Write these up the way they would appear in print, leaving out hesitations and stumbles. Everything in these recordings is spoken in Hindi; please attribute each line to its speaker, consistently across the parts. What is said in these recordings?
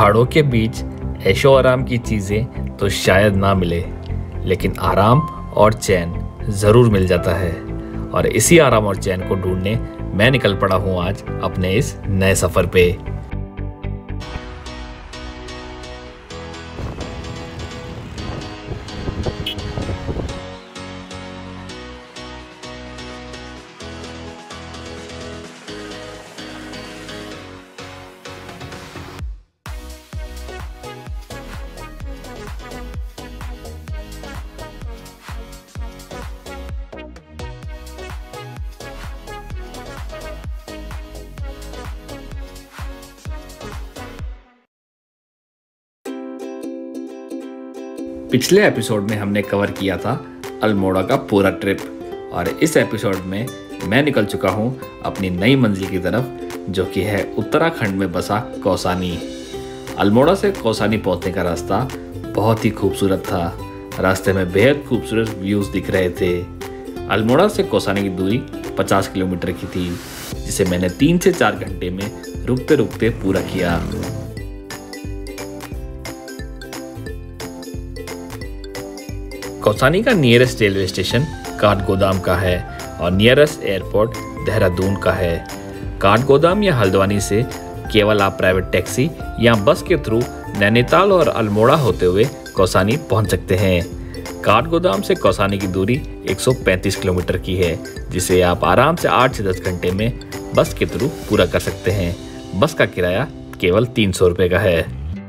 Speaker 1: पहाड़ों के बीच ऐशो आराम की चीज़ें तो शायद ना मिले, लेकिन आराम और चैन ज़रूर मिल जाता है। और इसी आराम और चैन को ढूंढने मैं निकल पड़ा हूँ आज अपने इस नए सफ़र पे। पिछले एपिसोड में हमने कवर किया था अल्मोड़ा का पूरा ट्रिप, और इस एपिसोड में मैं निकल चुका हूँ अपनी नई मंजिल की तरफ, जो कि है उत्तराखंड में बसा कौसानी। अल्मोड़ा से कौसानी पहुँचने का रास्ता बहुत ही खूबसूरत था। रास्ते में बेहद खूबसूरत व्यूज़ दिख रहे थे। अल्मोड़ा से कौसानी की दूरी 50 किलोमीटर की थी, जिसे मैंने 3 से 4 घंटे में रुकते रुकते पूरा किया। कौसानी का नियरेस्ट रेलवे स्टेशन काठगोदाम का है और नियरेस्ट एयरपोर्ट देहरादून का है। काठगोदाम या हल्द्वानी से केवल आप प्राइवेट टैक्सी या बस के थ्रू नैनीताल और अल्मोड़ा होते हुए कौसानी पहुंच सकते हैं। काठगोदाम से कौसानी की दूरी 135 किलोमीटर की है, जिसे आप आराम से 8 से 10 घंटे में बस के थ्रू पूरा कर सकते हैं। बस का किराया केवल 300 रुपये का है।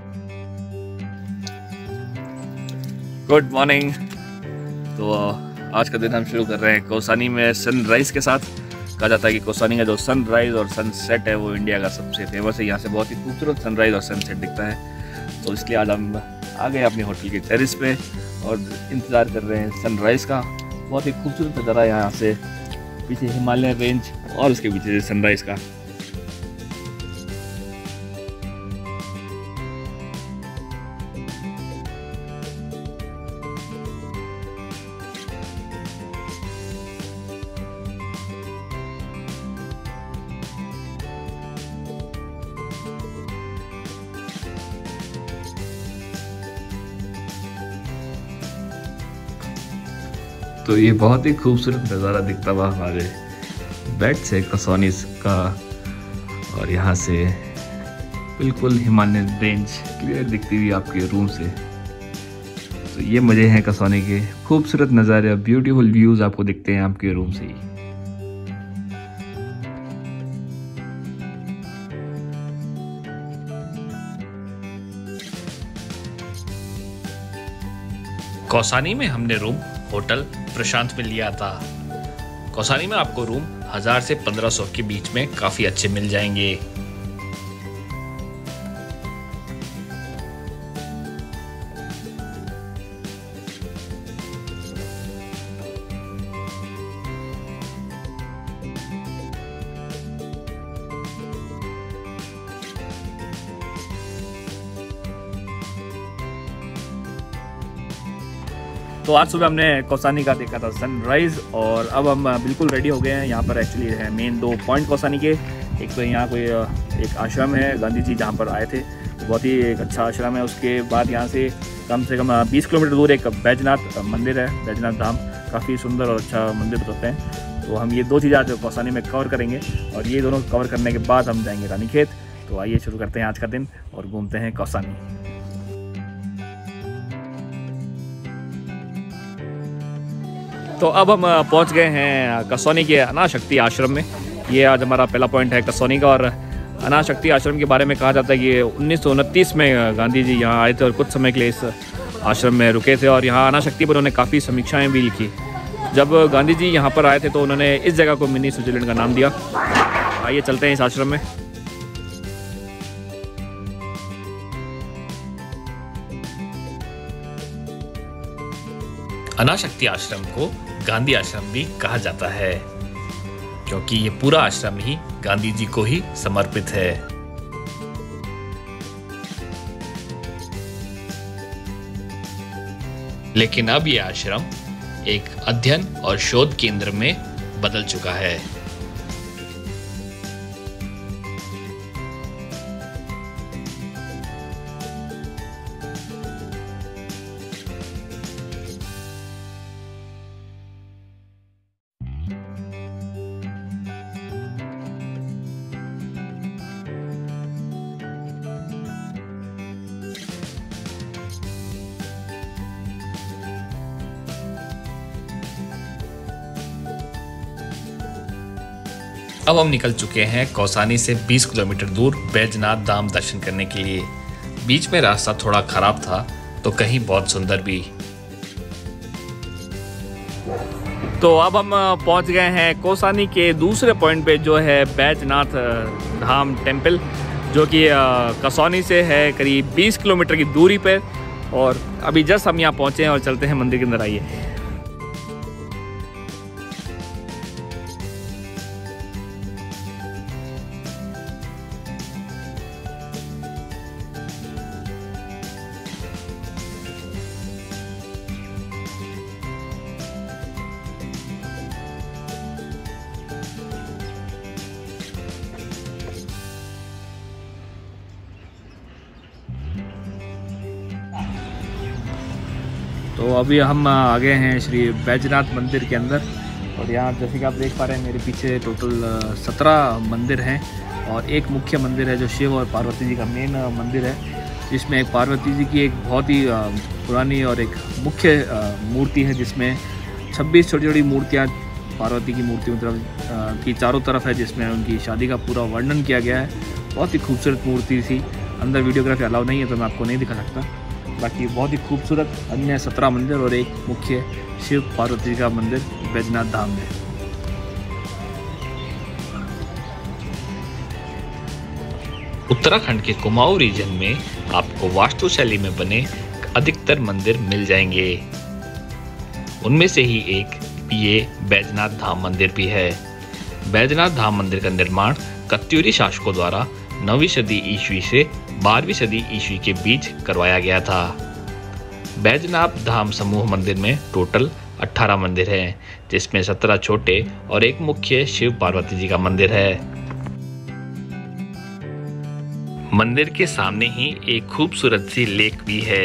Speaker 1: Good morning. तो आज का दिन हम शुरू कर रहे हैं कौसानी में सनराइज के साथ। कहा जाता है कि कौसानी का जो सनराइज और सनसेट है वो इंडिया का सबसे फेमस है। यहाँ से बहुत ही खूबसूरत सनराइज और सनसेट दिखता है। तो इसलिए आज हम आ गए अपनी होटल के टेरिस पे और इंतज़ार कर रहे हैं सनराइज़ का। बहुत ही खूबसूरत नज़ारा है यहाँ से, पीछे हिमालय रेंज और उसके पीछे सनराइज़ का। तो ये बहुत ही खूबसूरत नज़ारा दिखता हुआ हमारे बेड से कौसानी का, और यहाँ से बिल्कुल हिमालयन रेंज क्लियर दिखती हुई आपके रूम से। तो ये मज़े हैं कौसानी के, खूबसूरत नज़ारे, ब्यूटीफुल व्यूज़ आपको दिखते हैं आपके रूम से ही। कौसानी में हमने रूम होटल प्रशांत में लिया था। कौसानी में आपको रूम 1000 से 1500 के बीच में काफ़ी अच्छे मिल जाएंगे। तो आज सुबह हमने कौसानी का देखा था सनराइज़, और अब हम बिल्कुल रेडी हो गए हैं। यहाँ पर एक्चुअली है मेन 2 पॉइंट कौसानी के। एक तो यहाँ कोई एक आश्रम है, गांधी जी जहाँ पर आए थे, बहुत ही एक अच्छा आश्रम है। उसके बाद यहाँ से कम 20 किलोमीटर दूर एक बैजनाथ मंदिर है, बैजनाथ धाम। काफ़ी सुंदर और अच्छा मंदिर बताते हैं। तो हम ये 2 चीज़ें आज कौसानी में कवर करेंगे, और ये दोनों कवर करने के बाद हम जाएंगे रानीखेत। तो आइए शुरू करते हैं आज का दिन और घूमते हैं कौसानी। तो अब हम पहुंच गए हैं कौसानी के अनाशक्ति आश्रम में। ये आज हमारा पहला पॉइंट है कौसानी का। और अनाशक्ति आश्रम के बारे में कहा जाता है कि 1929 में गांधी जी यहाँ आए थे और कुछ समय के लिए इस आश्रम में रुके थे, और यहाँ अनाशक्ति पर उन्होंने काफ़ी समीक्षाएं भी लिखी। जब गांधी जी यहाँ पर आए थे तो उन्होंने इस जगह को मिनी स्विट्जरलैंड का नाम दिया। आइए चलते हैं इस आश्रम में। अनाशक्ति आश्रम को गांधी आश्रम भी कहा जाता है, क्योंकि ये पूरा आश्रम ही गांधी जी को ही समर्पित है। लेकिन अब ये आश्रम एक अध्ययन और शोध केंद्र में बदल चुका है। अब हम निकल चुके हैं कौसानी से 20 किलोमीटर दूर बैजनाथ धाम दर्शन करने के लिए। बीच में रास्ता थोड़ा खराब था तो कहीं बहुत सुंदर भी। तो अब हम पहुंच गए हैं कौसानी के दूसरे पॉइंट पे, जो है बैजनाथ धाम टेम्पल, जो कि कसौनी से है करीब 20 किलोमीटर की दूरी पर। और अभी जस्ट हम यहाँ पहुँचे हैं और चलते हैं मंदिर के अंदर। आइए। तो अभी हम आ गए हैं श्री बैजनाथ मंदिर के अंदर। और यहाँ जैसे कि आप देख पा रहे हैं मेरे पीछे टोटल 17 मंदिर हैं और एक मुख्य मंदिर है जो शिव और पार्वती जी का मेन मंदिर है, जिसमें एक पार्वती जी की एक बहुत ही पुरानी और एक मुख्य मूर्ति है, जिसमें 26 छोटी छोटी मूर्तियाँ पार्वती की मूर्तियों तरफ की चारों तरफ है, जिसमें उनकी शादी का पूरा वर्णन किया गया है। बहुत ही खूबसूरत मूर्ति थी। अंदर वीडियोग्राफी अलाउ नहीं है तो मैं आपको नहीं दिखा सकता। बाकी बहुत ही खूबसूरत अन्य 17 मंदिर और एक मुख्य शिव पार्वती का मंदिर बैजनाथ धाम में। उत्तराखंड के कुमाऊं रीजन में आपको वास्तुशैली में बने अधिकतर मंदिर मिल जाएंगे। उनमें से ही एक ये बैजनाथ धाम मंदिर भी है। बैजनाथ धाम मंदिर का निर्माण कत्यूरी शासकों द्वारा 9वीं सदी ईस्वी से 12वीं सदी ईस्वी के बीच करवाया गया था। बैजनाथ धाम समूह मंदिर में टोटल 18 मंदिर हैं, जिसमें 17 छोटे और एक मुख्य शिव पार्वती जी का मंदिर है। मंदिर के सामने ही एक खूबसूरत सी लेक भी है।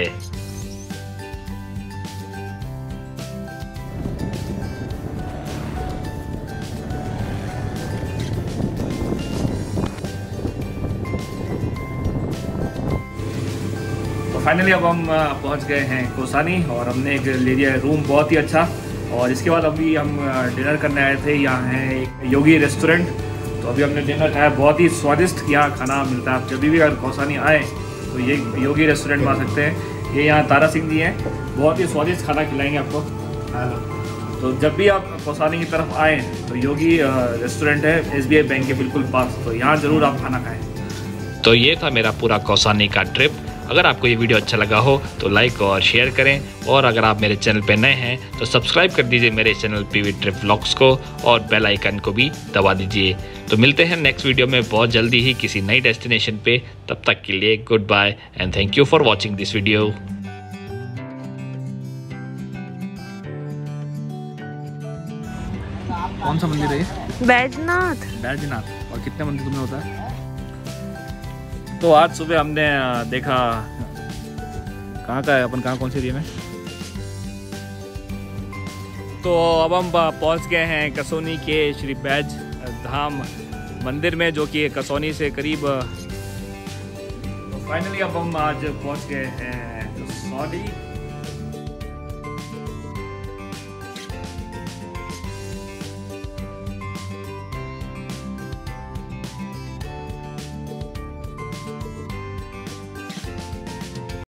Speaker 1: फाइनली अब हम पहुंच गए हैं कौसानी और हमने एक ले लिया है रूम, बहुत ही अच्छा। और इसके बाद अभी हम डिनर करने आए थे। यहाँ है एक योगी रेस्टोरेंट, तो अभी हमने डिनर खाया। बहुत ही स्वादिष्ट यहाँ खाना मिलता है। आप जब भी अगर कौसानी आए तो ये योगी रेस्टोरेंट में आ सकते हैं। ये यहाँ तारा सिंह जी हैं, बहुत ही स्वादिष्ट खाना खिलाएंगे आपको। तो जब भी आप कौसानी की तरफ आएँ तो योगी रेस्टोरेंट है SBI बैंक के बिल्कुल पास, तो यहाँ ज़रूर आप खाना खाएँ। तो ये था मेरा पूरा कौसानी का ट्रिप। अगर आपको ये वीडियो अच्छा लगा हो तो लाइक और शेयर करें, और अगर आप मेरे चैनल पे नए हैं तो सब्सक्राइब कर दीजिए मेरे चैनल PV ट्रिप व्लॉग्स को, और बेल आइकन को भी दबा दीजिए। तो मिलते हैं नेक्स्ट वीडियो में बहुत जल्दी ही किसी नई डेस्टिनेशन पे। तब तक के लिए goodbye and thank you for watching this video. कौन सा मंदिर है ये?
Speaker 2: बैजनाथ।
Speaker 1: बैजनाथ। और कितने मंदिर तुम्हें होता है? तो आज सुबह हमने देखा, कहाँ का है अपन, कौन से एरिया में। तो अब हम पहुँच गए हैं कसौनी के श्री बैज धाम मंदिर में, जो कि कसौनी से करीब। तो फाइनली अब हम आज पहुँच गए हैं कसौनी।